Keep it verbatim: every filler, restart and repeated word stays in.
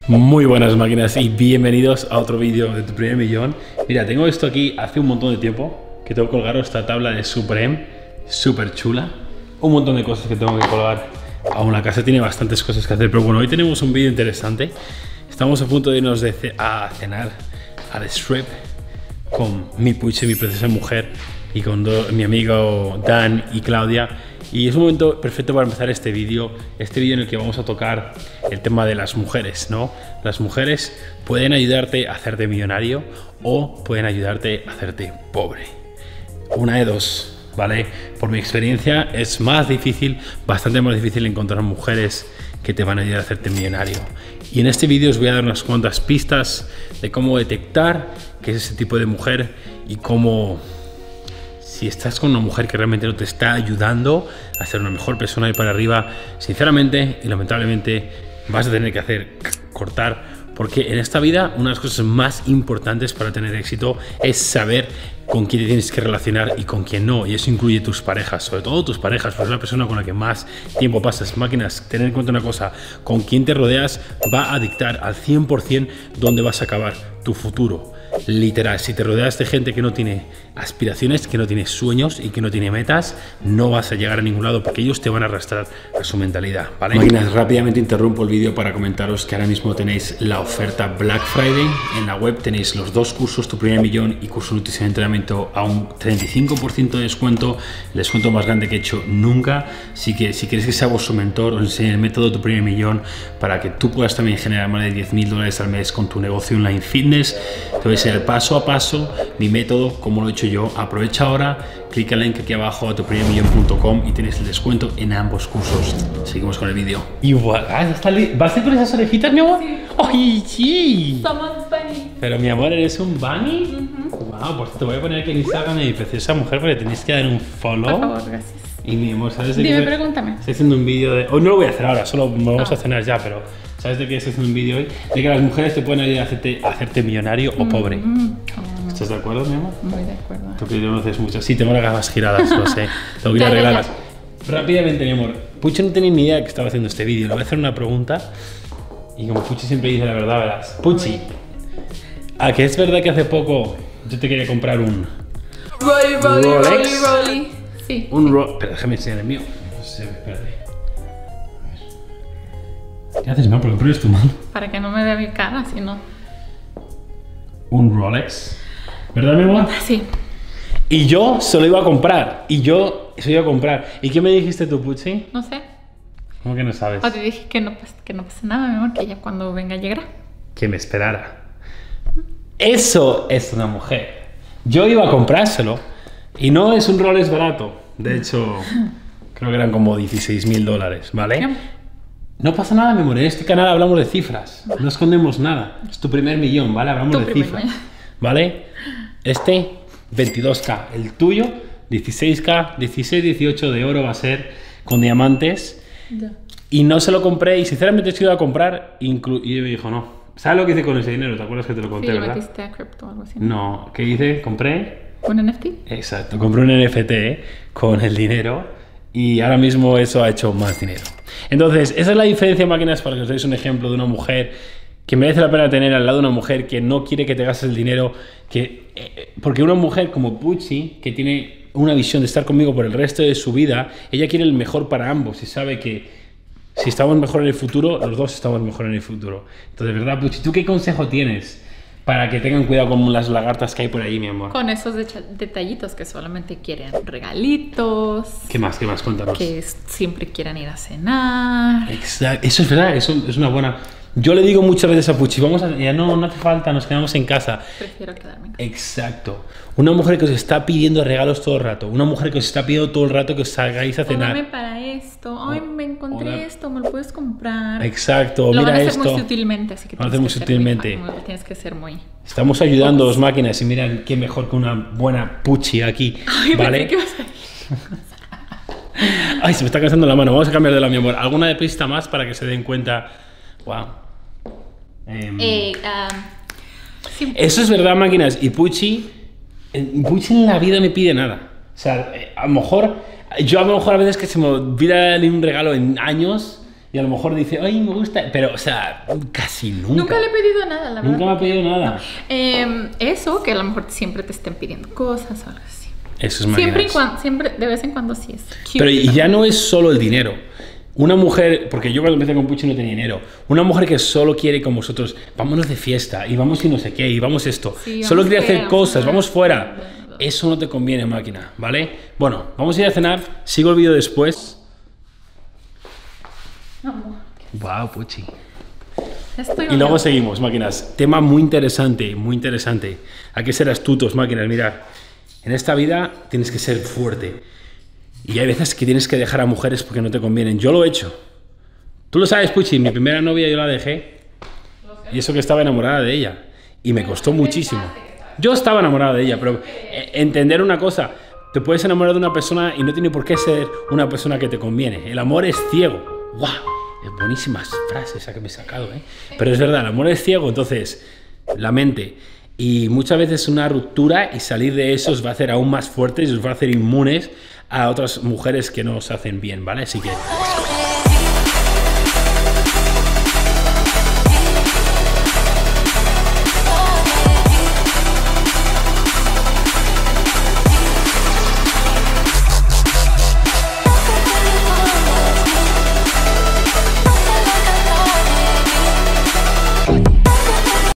Muy buenas máquinas y bienvenidos a otro vídeo de tu primer millón. Mira, tengo esto aquí hace un montón de tiempo que tengo colgado esta tabla de Supreme, súper chula. Un montón de cosas que tengo que colgar. Aún la casa tiene bastantes cosas que hacer, pero bueno, hoy tenemos un vídeo interesante. Estamos a punto de irnos de ce a cenar a The Strip con mi Puche, mi preciosa mujer, y con mi amigo Dan y Claudia. Y es un momento perfecto para empezar este vídeo, este vídeo en el que vamos a tocar el tema de las mujeres, ¿no? Las mujeres pueden ayudarte a hacerte millonario o pueden ayudarte a hacerte pobre. Una de dos, ¿vale? Por mi experiencia es más difícil, bastante más difícil encontrar mujeres que te van a ayudar a hacerte millonario. Y en este vídeo os voy a dar unas cuantas pistas de cómo detectar qué es ese tipo de mujer y cómo... Si estás con una mujer que realmente no te está ayudando a ser una mejor persona y para arriba, sinceramente y lamentablemente vas a tener que hacer cortar, porque en esta vida una de las cosas más importantes para tener éxito es saber con quién te tienes que relacionar y con quién no, y eso incluye tus parejas, sobre todo tus parejas, pues es la persona con la que más tiempo pasas. Máquinas, tener en cuenta una cosa, con quién te rodeas va a dictar al cien por cien dónde vas a acabar tu futuro. Literal, si te rodeas de gente que no tiene aspiraciones, que no tiene sueños y que no tiene metas, no vas a llegar a ningún lado porque ellos te van a arrastrar a su mentalidad, ¿vale? Máquinas, rápidamente interrumpo el vídeo para comentaros que ahora mismo tenéis la oferta Black Friday. En la web tenéis los dos cursos, tu primer millón y curso nutrición y entrenamiento, a un treinta y cinco por ciento de descuento, el descuento más grande que he hecho nunca. Así que si queréis que sea vuestro mentor, os enseñe el método tu primer millón para que tú puedas también generar más de diez mil dólares al mes con tu negocio online fitness. Te voy a enseñar paso a paso mi método, como lo he hecho yo. Aprovecha ahora, clica el link aquí abajo a tu primer millón punto com y tienes el descuento en ambos cursos. Seguimos con el vídeo. Igual, ¿vas a ir con esas orejitas, mi amor? Sí. ¡Ay, sí! Somos bunny. Pero mi amor, ¿eres un bunny? Uh-huh. Wow, pues te voy a poner aquí en Instagram mi preciosa mujer porque tenéis que dar un follow. Por favor, gracias. Y mi amor, ¿sabes de Dime, qué? pregúntame. Estoy haciendo un vídeo de... Hoy no lo voy a hacer ahora, solo vamos Ah. a cenar ya, pero... ¿Sabes de qué estoy haciendo un vídeo hoy? De que las mujeres te pueden ayudar a hacerte, a hacerte millonario o pobre. Mm, ¿Estás de acuerdo, mi amor? Muy de acuerdo. Tú que conoces mucho. Sí, tengo las gafas giradas, lo sé. Tengo que ir a Ya, ya, ya. arreglarlas. Rápidamente, mi amor. Pucho no tenía ni idea que estaba haciendo este vídeo. Le voy a hacer una pregunta. Y como Puchi siempre dice la verdad, verás. Puchi, ¿a que es verdad que hace poco yo te quería comprar un... Rolly, rolly, rolly, Rolex? rolly. Sí. Un ro... Pero déjame enseñar el mío. No sé, espérate. ¿Qué haces, man? ¿Por qué pones tu mano? Para que no me vea mi cara, si no. Un Rolex. ¿Verdad, mi amor? Sí. Y yo se lo iba a comprar. Y yo se lo iba a comprar. ¿Y qué me dijiste tú, Puchi? No sé. ¿Cómo que no sabes? O te dije que no, pues, que no pasa nada, mi amor, que ella cuando venga llegará. Que me esperara. Eso es una mujer. Yo iba a comprárselo. Y no es un Rolex barato. De hecho, creo que eran como dieciséis mil dólares, ¿vale? ¿Qué? No pasa nada, mi amor. En este canal hablamos de cifras. No escondemos nada. Es tu primer millón, ¿vale? Hablamos Tu de primer cifras. millón. ¿Vale? Este, veintidós K. El tuyo, dieciséis K. dieciséis, dieciocho de oro va a ser con diamantes. Ya. Y no se lo compré. Y sinceramente se iba a comprar. Inclu y me dijo, no. ¿Sabes lo que hice con ese dinero? ¿Te acuerdas que te lo conté, Sí, lo verdad? metiste a cripto o algo así. No. ¿Qué hice? Compré... ¿Un N F T? Exacto, compré un N F T con el dinero y ahora mismo eso ha hecho más dinero. Entonces, esa es la diferencia, máquinas, para que os deis un ejemplo de una mujer que merece la pena tener al lado de una mujer que no quiere que te gastes el dinero, que, eh, porque una mujer como Puchi, que tiene una visión de estar conmigo por el resto de su vida, ella quiere el mejor para ambos y sabe que si estamos mejor en el futuro, los dos estamos mejor en el futuro. Entonces, ¿verdad, Puchi? ¿Tú qué consejo tienes para que tengan cuidado con las lagartas que hay por ahí, mi amor? Con esos decha- detallitos que solamente quieren regalitos. ¿Qué más? ¿Qué más? Cuéntanos. Que es- siempre quieran ir a cenar. Exacto, eso es verdad, eso es una buena... Yo le digo muchas veces a Puchi, vamos a... Ya no, no hace falta, nos quedamos en casa. Prefiero quedarme en casa. Exacto. Una mujer que os está pidiendo regalos todo el rato. Una mujer que os está pidiendo todo el rato que os salgáis a cenar. Póngame para esto. Ay, me encontré Hola. esto, me lo puedes comprar. Exacto, Lo mira van a hacer esto. muy sutilmente, así que Lo van a tienes hacer que muy ser sutilmente. muy- tienes que ser muy... Estamos ayudando a dos máquinas y miran qué mejor que una buena Puchi aquí. Ay, ¿vale? pensé que ibas a- Ay, se me está cansando la mano. Vamos a cambiar de la, mi amor. ¿Alguna de pista más para que se den cuenta? Wow. Em, Eh, um, sí. Eso es verdad, máquinas. Y Puchi, eh, Puchi en la vida me pide nada. O sea, eh, a lo mejor, yo a lo mejor a veces que se me olvida un regalo en años y a lo mejor dice, ay, me gusta, pero, o sea, casi nunca. Nunca le he pedido nada, la verdad. Nunca me ha pedido nada. Eh, eso, que a lo mejor siempre te estén pidiendo cosas o algo así. Eso es Siempre y máquinas. cuando, siempre, de vez en cuando sí es cute. Pero y ya no es solo el dinero. Una mujer, porque yo cuando empecé con Pucci no tenía dinero, una mujer que solo quiere con vosotros, vámonos de fiesta, y vamos y no sé qué, y vamos esto, Sí, solo vamos quiere hacer fuera, cosas, vamos vamos fuera. fuera, eso no te conviene, máquina, ¿vale? Bueno, vamos a ir a cenar, sigo el vídeo después. Amor, Wow, Pucci. estoy Y luego honrada. seguimos, máquinas. Tema muy interesante, muy interesante. Hay que ser astutos, máquinas, mirad. En esta vida tienes que ser fuerte. Y hay veces que tienes que dejar a mujeres porque no te convienen. Yo lo he hecho. Tú lo sabes, Pucci, mi primera novia yo la dejé. Y eso que estaba enamorada de ella. Y me costó muchísimo. Yo estaba enamorado de ella, pero eh, entender una cosa, te puedes enamorar de una persona y no tiene por qué ser una persona que te conviene. El amor es ciego. ¡Guau! Es buenísimas frases esa que me he sacado, ¿eh? Pero es verdad, el amor es ciego, entonces la mente. Y muchas veces una ruptura y salir de eso os va a hacer aún más fuertes y os va a hacer inmunes a otras mujeres que no os hacen bien, ¿vale? Así que